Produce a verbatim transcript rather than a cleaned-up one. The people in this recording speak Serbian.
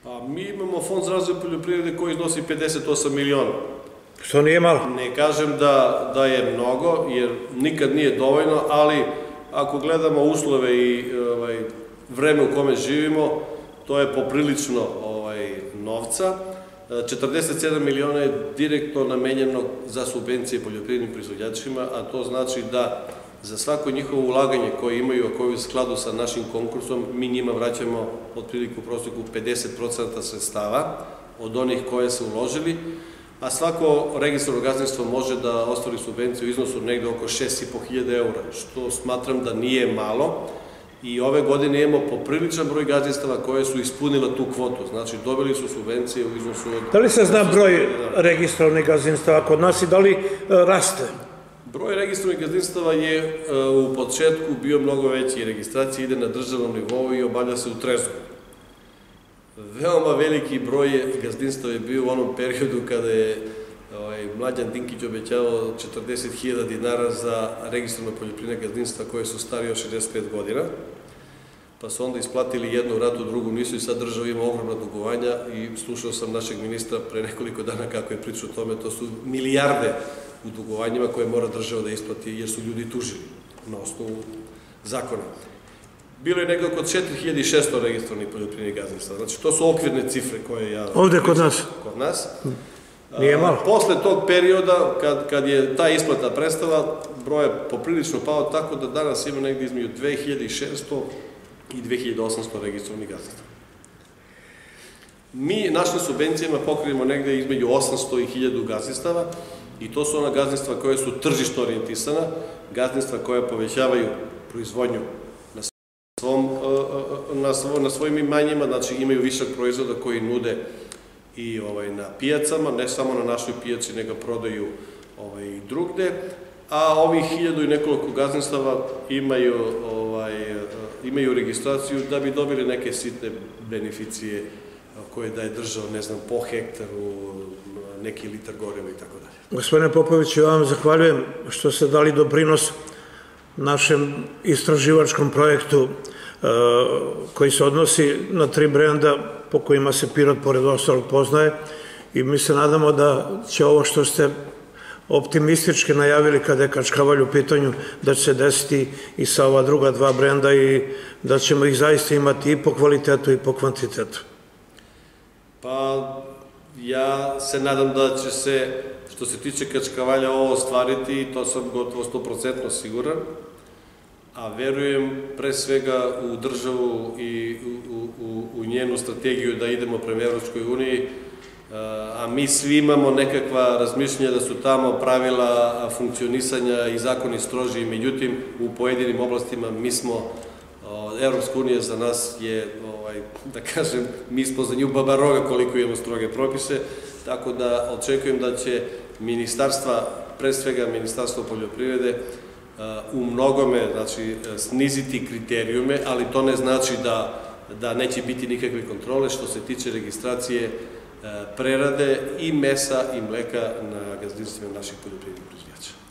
Mi imamo Fond za razvoj poljoprivrede koji iznosi pedeset osam miliona. Što nije malo? Ne kažem da je mnogo, jer nikad nije dovoljno, ali ako gledamo uslove i vreme u kome živimo, to je poprilično novca. četrdeset sedam miliona je direktno namenjeno za subvencije poljoprivrednim proizvođačima, a to znači da za svako njihovo ulaganje koje imaju, a koje je u skladu sa našim konkursom, mi njima vraćamo otprilike u proseku pedeset procenata sredstava od onih koje su uložili, a svako registrovano gazdinstvo može da ostvari subvenciju u iznosu negde oko šest i po hiljada eura, što smatram da nije malo. I ove godine imamo popriličan broj gazdinstava koje su ispunila tu kvotu. Znači, dobili su subvencije u iznosu od... Da li se zna broj registrovanih gazdinstava kod nas i da li raste? Broj registrovanih gazdinstava je u početku bio mnogo veći. Registracija ide na državnom nivou i obavlja se u Trezgu. Veoma veliki broj gazdinstava je bio u onom periodu kada je Mlađan Dinkić obećavao četrdeset hiljada dinara za registrovano poljoprivredne gazdinstva koje su starije od šezdeset pet godina, pa su onda isplatili jednu ratu, drugu nisu i sad država ima ogromna dugovanja i slušao sam našeg ministra pre nekoliko dana kako je pričao o tome, to su milijarde u dugovanjima koje mora država da isplati jer su ljudi tužili na osnovu zakona. Bilo je negdje oko četiri hiljade šesto registrovanih poljoprivrednih gazdinstva, znači to su okvirne cifre koje ja... Ovde kod nas? Kod nas. Nije malo. Posle tog perioda, kad je ta isplata prestala, broj je poprilično pao, tako da danas ima negdje između dve hiljade šesto i dve hiljade osamsto registrovanih gazdinstva. Mi našim subvencijama pokrijemo negdje između osamsto i hiljadu gazdinstava i to su ona gazdinstva koje su tržišno orijentisana, gazdinstva koje povećavaju proizvodnju na svojim imanjima, znači imaju višak proizvoda koji nude i na pijacama, ne samo na našoj pijaci, nego prodaju i drugde, a ovih hiljadu i nekoliko gazdinstava imaju registraciju da bi dobili neke sitne beneficije koje daje država, ne znam, po hektaru, neki litar goriva i tako dalje. Gospodine Popović, ja vam zahvaljujem što ste dali doprinos našem istraživačkom projektu koji se odnosi na tri brenda po kojima se Pirot pored ostalog poznaje i mi se nadamo da će ovo što ste optimistički najavili kada je Kačkavalj u pitanju da će se desiti i sa ova druga dva brenda i da ćemo ih zaista imati i po kvalitetu i po kvantitetu. Pa ja se nadam da će se, što se tiče Kačkavalja, ovo ostvariti i to sam gotovo sto procentno siguran, a verujem pre svega u državu i u njenu strategiju da idemo prema Evropskoj uniji, a mi svi imamo nekakva razmišljenja da su tamo pravila funkcionisanja i zakoni stroži, međutim u pojedinim oblastima mi smo, Evropska unija za nas je, da kažem, mi smo za nju baba roga koliko imamo stroge propise, tako da očekujem da će ministarstva, pre svega Ministarstvo poljoprivrede, u mnogome, znači, sniziti kriterijume, ali to ne znači da neće biti nikakve kontrole što se tiče registracije prerade i mesa i mleka na gazdinstvima naših poljoprivrednih proizvođača.